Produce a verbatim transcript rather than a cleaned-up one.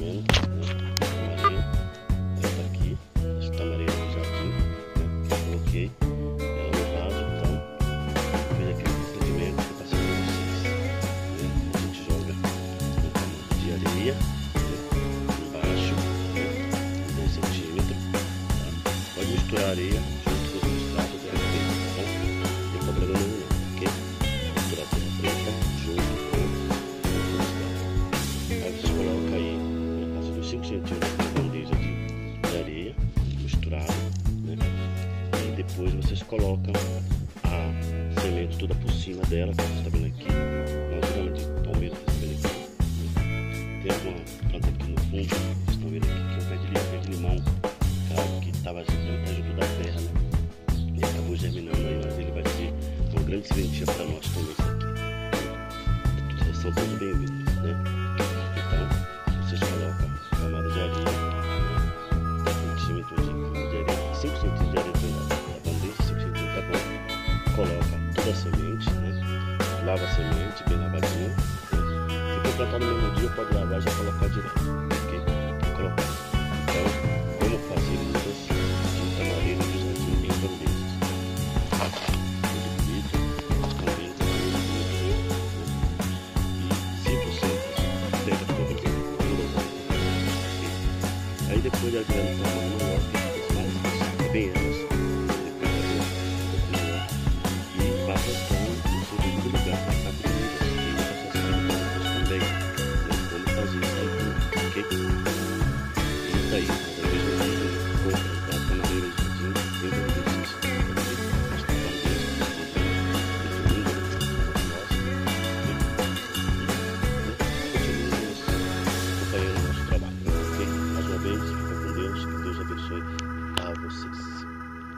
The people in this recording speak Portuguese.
vendo? Tamareira, ela tá aqui, essa tamareira do jardim, né? Eu coloquei ela no vaso, então fez aquele procedimento que eu passei para vocês, né? A gente joga um camada de areia, né? Embaixo, né? dez centímetros, tá? Pode misturar a areia junto com o substrato até feito, tá bom? Não tem problema nenhum não, ok? Misturar a terra preta junto com o substrato. Aí vocês colocam aí, né? Passa dos cinco centímetros de bandeja de, de areia misturada, né? E depois vocês colocam a semente toda por cima dela, como você está vendo aqui, uma grama de palmeira, tá vendo aqui, né? Tem uma planta aqui no fundo, vocês estão vendo aqui, que é um pé de limão, pé de limão, cara, que estava junto da terra, né? E acabou germinando aí, mas ele vai ser uma grande sementinha para nós também, isso aqui. Vocês são todos bem-vindos, né? Então, vocês colocam a camada de areia, né? dez centímetros de camada de areia, cinco centímetros de areia da bandeja, cinco centímetros, tá bom? Coloca toda a semente, né? Lava a semente, bem lavadinha, né? Se for plantar no mesmo dia, pode lavar e já colocar direto, ok? Colocar. Então, como fazer mudas de tamareira de jardim em bandejas? Muito bonito, também e simples, simples, pega toda a aí depois a grana está maior, mas é bem elas, depois a grana um pouco maior e vai plantando no segundo lugar para cá para e vai passar também, né? Vamos fazer isso aí, ok? Isso aí.